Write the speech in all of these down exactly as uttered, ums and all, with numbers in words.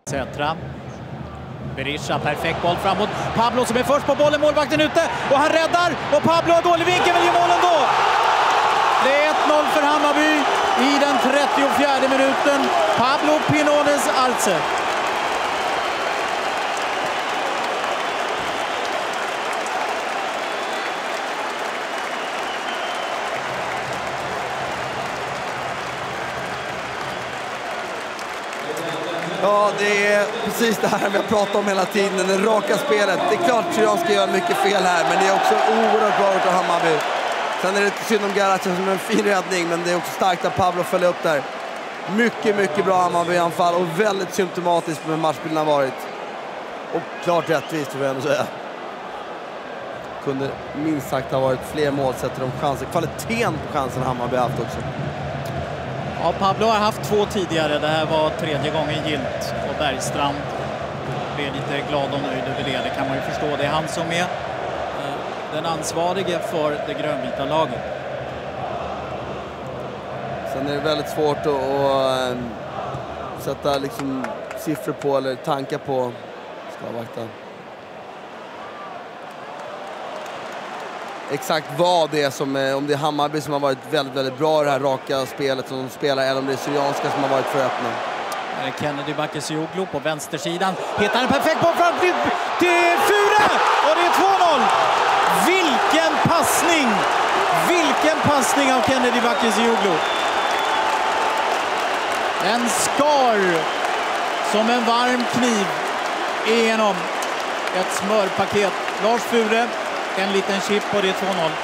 Sätra. Berisha, perfekt boll framåt. Pablo som är först på bollen, målvakten ute. Och han räddar. Och Pablo har dålig vinkel, men gör målen då. Det är ett noll för Hammarby i den trettiofjärde minuten. Pablo Pinones Arce. Ja, det är precis det här vi har pratat om hela tiden, det raka spelet. Det är klart att Syrianska gör mycket fel här, men det är också oerhört bra av Hammarby. Sen är det synd om Garacha som en fin räddning, men det är också starkt att Pablo följer upp där. Mycket, mycket bra Hammarby-anfall och väldigt symptomatiskt med matchbilden har varit. Och klart rättvist, får jag ändå säga. Kunde minst sagt ha varit fler målsättare om chanser. Kvaliteten på chansen Hammarby haft också. Ja, Pablo har haft två tidigare. Det här var tredje gången gilt. Och Bergstrand blev lite glad och nöjd över det. Det kan man ju förstå. Det är han som är eh, den ansvarige för det grönvita laget. Sen är det väldigt svårt att, att äh, sätta liksom siffror på eller tankar på. Ska avvakta. Exakt vad det är som är, om det är Hammarby som har varit väldigt, väldigt bra i det här raka spelet som de spelar, eller om det är Syrianska som har varit för öppna. Här är Kennedy Bakircioglu på vänstersidan. Hittar en perfekt boll fram till, till Fure! Och det är två noll! Vilken passning! Vilken passning av Kennedy Bakircioglu! En skar som en varm kniv igenom ett smörpaket. Lars Fure. En liten chip och det är två noll.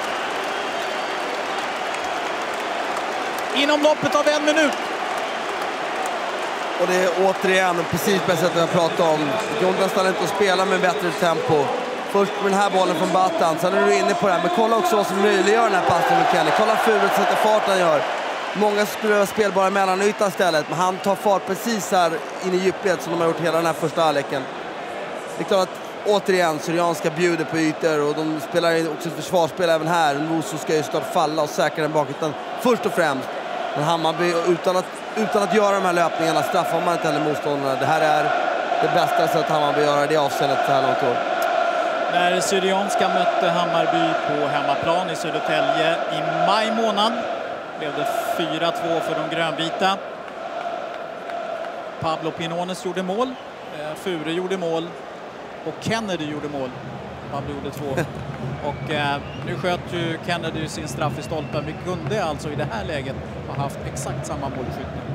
Inom loppet av en minut. Och det är återigen precis på sättet jag pratade om. Det går nästan inte att spela med bättre tempo. Först med den här bollen från Batan. Sen är du inne på det här. Men kolla också vad som möjliggör den här passningen med Kelly. Kolla Fure sätter fart han gör. Många skulle ha spelbara mellanytan istället. Men han tar fart precis här in i djupled som de har gjort hela den här första halvleken. Det är klart att återigen, Syrianska bjuder på ytor och de spelar också ett försvarsspel även här. Nwosu ska ju start falla och säkra den bakytan först och främst. Men Hammarby, utan att, utan att göra de här löpningarna straffar man inte heller motståndarna. Det här är det bästa sättet Hammarby gör det avseendet så här långt år. När Syrianska mötte Hammarby på hemmaplan i Södertälje i maj månad blev det fyra två för de grönvita. Pablo Pinones gjorde mål, Fure gjorde mål. Och Kennedy gjorde mål. Pablo gjorde två. Och eh, nu sköt ju Kennedy sin straff i stolpen. Vi kunde alltså i det här läget ha haft exakt samma målskytte.